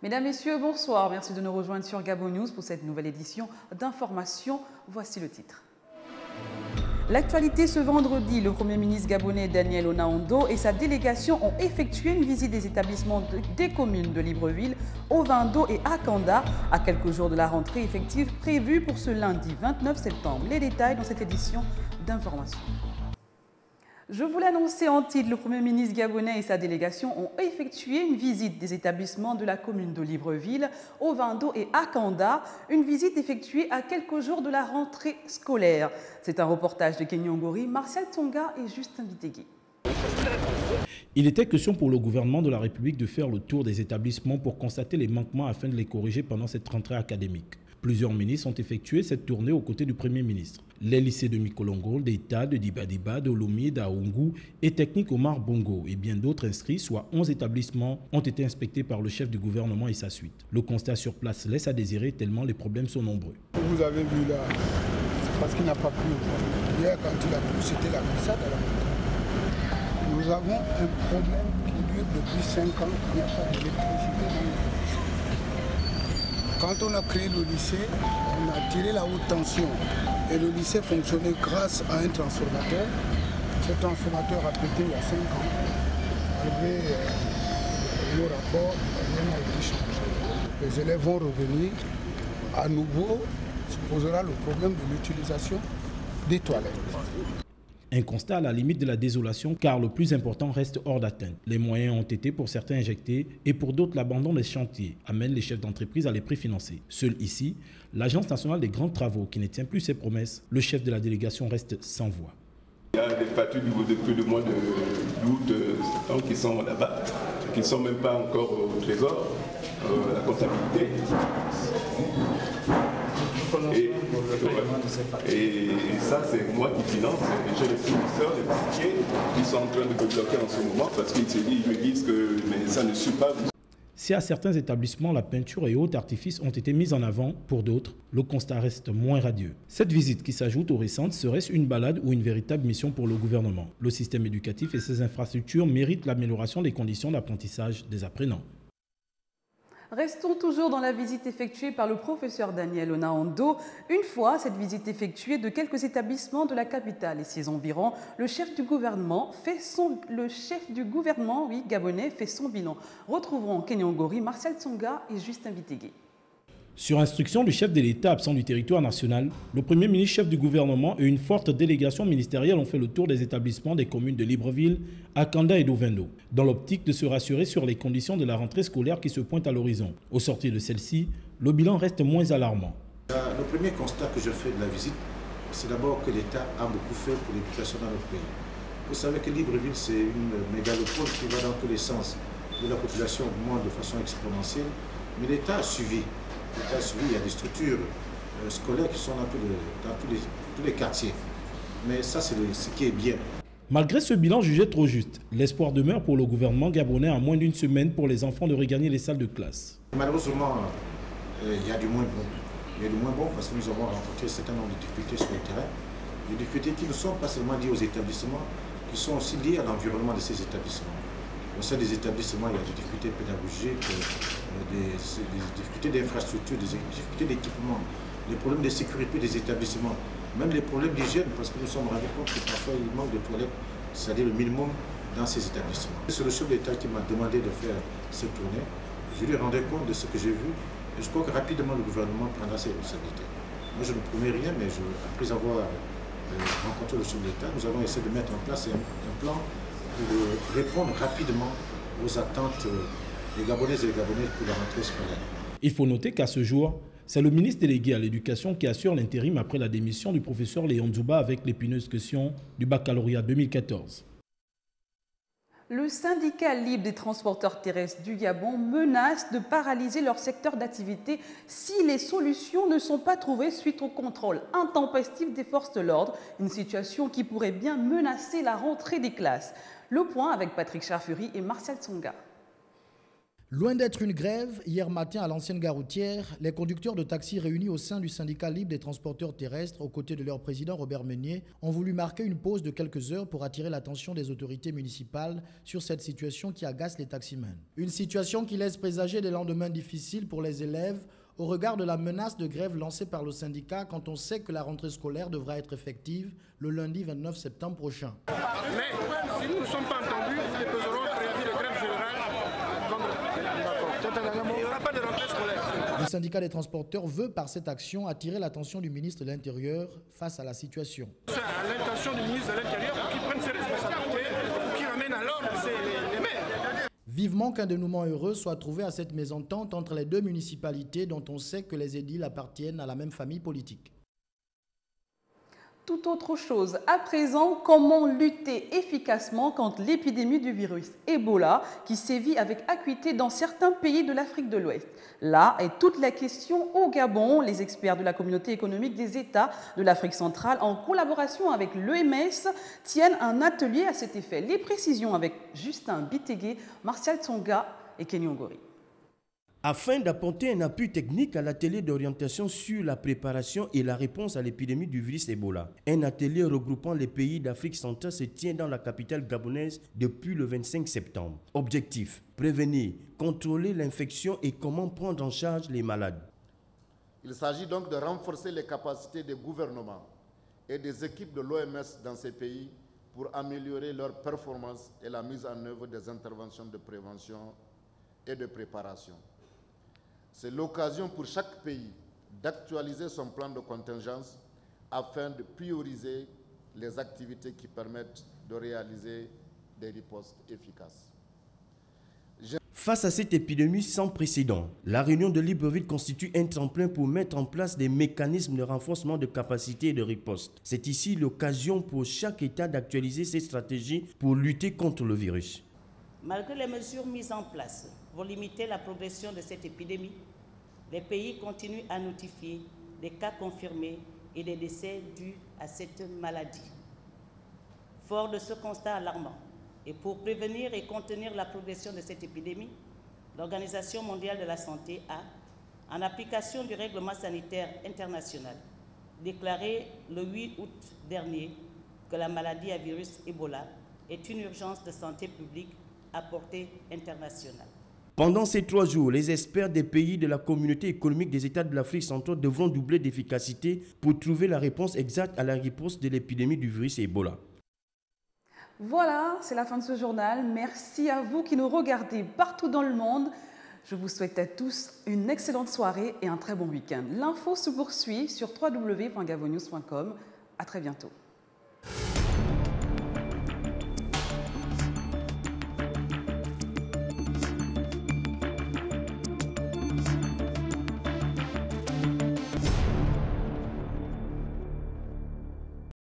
Mesdames, Messieurs, bonsoir. Merci de nous rejoindre sur Gabon News pour cette nouvelle édition d'information. Voici le titre. L'actualité ce vendredi, le Premier ministre gabonais Daniel Onaondo et sa délégation ont effectué une visite des établissements des communes de Libreville, Ovando et Akanda à quelques jours de la rentrée effective prévue pour ce lundi 29 septembre. Les détails dans cette édition d'information. Je vous l'annonçais en titre, le Premier ministre gabonais et sa délégation ont effectué une visite des établissements de la commune de Libreville, Ovando et Akanda, une visite effectuée à quelques jours de la rentrée scolaire. C'est un reportage de Kenyon Gori, Martial Tsonga et Justin Vitegui. Il était question pour le gouvernement de la République de faire le tour des établissements pour constater les manquements afin de les corriger pendant cette rentrée académique. Plusieurs ministres ont effectué cette tournée aux côtés du Premier ministre. Les lycées de Mikolongo, d'État, de Dibadiba, de Lomé, d'Aoungu et Technique Omar Bongo et bien d'autres inscrits, soit 11 établissements, ont été inspectés par le chef du gouvernement et sa suite. Le constat sur place laisse à désirer tellement les problèmes sont nombreux. Vous avez vu là, c'est parce qu'il n'a pas plu. Hier, quand il a plu, c'était la glissade à la montagne. Nous avons un problème qui dure depuis 5 ans, il n'y a pas d'électricité dans le lycée. Quand on a créé le lycée, on a tiré la haute tension et le lycée fonctionnait grâce à un transformateur. Ce transformateur a pété il y a 5 ans. Malgré le rapport, rien n'a été changé. Les élèves vont revenir. À nouveau, se posera le problème de l'utilisation des toilettes. Un constat à la limite de la désolation car le plus important reste hors d'atteinte. Les moyens ont été pour certains injectés et pour d'autres l'abandon des chantiers amène les chefs d'entreprise à les préfinancer. Seul ici, l'Agence nationale des grands travaux qui ne tient plus ses promesses, le chef de la délégation reste sans voix. Il y a des factures depuis le mois d'août, septembre qui sont là-bas, qui ne sont même pas encore au trésor, la comptabilité. Et ça, c'est moi qui finance. J'ai les fournisseurs, les banquiers, qui sont en train de me bloquer en ce moment parce qu'ils me disent que mais ça ne suit pas. Si à certains établissements, la peinture et autres artifices ont été mis en avant, pour d'autres, le constat reste moins radieux. Cette visite qui s'ajoute aux récentes, serait-ce une balade ou une véritable mission pour le gouvernement? Le système éducatif et ses infrastructures méritent l'amélioration des conditions d'apprentissage des apprenants. Restons toujours dans la visite effectuée par le professeur Daniel Onaondo. Une fois cette visite effectuée de quelques établissements de la capitale et ses environs, le chef du gouvernement gabonais fait son bilan. Retrouverons Kenyon Gori, Martial Tsonga et Justin Vitegui. Sur instruction du chef de l'État absent du territoire national, le Premier ministre, chef du gouvernement et une forte délégation ministérielle ont fait le tour des établissements des communes de Libreville, Akanda et d'Ovendo, dans l'optique de se rassurer sur les conditions de la rentrée scolaire qui se pointe à l'horizon. Au sortir de celle-ci, le bilan reste moins alarmant. Le premier constat que je fais de la visite, c'est d'abord que l'État a beaucoup fait pour l'éducation dans notre pays. Vous savez que Libreville, c'est une mégalopole qui va dans tous les sens, où la population augmente de façon exponentielle, mais l'État a suivi. Il y a des structures scolaires qui sont dans tous les quartiers. Mais ça, c'est ce qui est bien. Malgré ce bilan jugé trop juste, l'espoir demeure pour le gouvernement gabonais à moins d'une semaine pour les enfants de regagner les salles de classe. Malheureusement, il y a du moins bon. Il y a du moins bon parce que nous avons rencontré un certain nombre de difficultés sur le terrain. Des difficultés qui ne sont pas seulement liées aux établissements, qui sont aussi liées à l'environnement de ces établissements. Au sein des établissements, il y a des difficultés pédagogiques, des difficultés d'infrastructure, des difficultés d'équipement, des problèmes de sécurité des établissements, même les problèmes d'hygiène, parce que nous sommes rendus compte que parfois il manque de toilettes, c'est-à-dire le minimum dans ces établissements. C'est le chef d'État qui m'a demandé de faire cette tournée. Je lui rendais compte de ce que j'ai vu et je crois que rapidement le gouvernement prendra ses responsabilités. Moi je ne promets rien, mais après avoir rencontré le chef d'État, nous allons essayer de mettre en place un plan pour répondre rapidement aux attentes des Gabonaises et des Gabonais pour la rentrée scolaire. Il faut noter qu'à ce jour, c'est le ministre délégué à l'éducation qui assure l'intérim après la démission du professeur Léon Djouba avec l'épineuse question du baccalauréat 2014. Le syndicat libre des transporteurs terrestres du Gabon menace de paralyser leur secteur d'activité si les solutions ne sont pas trouvées suite au contrôle intempestif des forces de l'ordre, une situation qui pourrait bien menacer la rentrée des classes. Le point avec Patrick Charfury et Martial Tsonga. Loin d'être une grève, hier matin à l'ancienne gare routière, les conducteurs de taxi réunis au sein du syndicat libre des transporteurs terrestres, aux côtés de leur président Robert Meunier, ont voulu marquer une pause de quelques heures pour attirer l'attention des autorités municipales sur cette situation qui agace les taximens. Une situation qui laisse présager des lendemains difficiles pour les élèves au regard de la menace de grève lancée par le syndicat quand on sait que la rentrée scolaire devra être effective le lundi 29 septembre prochain. Mais si nous ne sommes pas entendus, nous déposerons un préavis de grève générale. Il n'y aura pas de rentrée scolaire. Le syndicat des transporteurs veut par cette action attirer l'attention du ministre de l'Intérieur face à la situation. C'est à l'intention du ministre de l'Intérieur pour qu'il prenne ses responsabilités, pour qu'il ramène à l'ordre les maires. Vivement qu'un dénouement heureux soit trouvé à cette mésentente entre les deux municipalités dont on sait que les édiles appartiennent à la même famille politique. Tout autre chose. À présent, comment lutter efficacement contre l'épidémie du virus Ebola qui sévit avec acuité dans certains pays de l'Afrique de l'Ouest? Là est toute la question au Gabon. Les experts de la communauté économique des États de l'Afrique centrale, en collaboration avec l'OMS, tiennent un atelier à cet effet. Les précisions avec Justin Bitégué, Martial Tsonga et Kenny Ongori. Afin d'apporter un appui technique à l'atelier d'orientation sur la préparation et la réponse à l'épidémie du virus Ebola. Un atelier regroupant les pays d'Afrique centrale se tient dans la capitale gabonaise depuis le 25 septembre. Objectif: prévenir, contrôler l'infection et comment prendre en charge les malades. Il s'agit donc de renforcer les capacités des gouvernements et des équipes de l'OMS dans ces pays pour améliorer leur performance et la mise en œuvre des interventions de prévention et de préparation. C'est l'occasion pour chaque pays d'actualiser son plan de contingence afin de prioriser les activités qui permettent de réaliser des ripostes efficaces. Face à cette épidémie sans précédent, la réunion de Libreville constitue un tremplin pour mettre en place des mécanismes de renforcement de capacité et de riposte. C'est ici l'occasion pour chaque État d'actualiser ses stratégies pour lutter contre le virus. Malgré les mesures mises en place pour limiter la progression de cette épidémie, les pays continuent à notifier des cas confirmés et des décès dus à cette maladie. Fort de ce constat alarmant, et pour prévenir et contenir la progression de cette épidémie, l'Organisation mondiale de la santé a, en application du règlement sanitaire international, déclaré le 8 août dernier que la maladie à virus Ebola est une urgence de santé publique à portée internationale. Pendant ces 3 jours, les experts des pays de la communauté économique des États de l'Afrique centrale devront doubler d'efficacité pour trouver la réponse exacte à la riposte de l'épidémie du virus Ebola. Voilà, c'est la fin de ce journal. Merci à vous qui nous regardez partout dans le monde. Je vous souhaite à tous une excellente soirée et un très bon week-end. L'info se poursuit sur www.gabonnews.com. À très bientôt.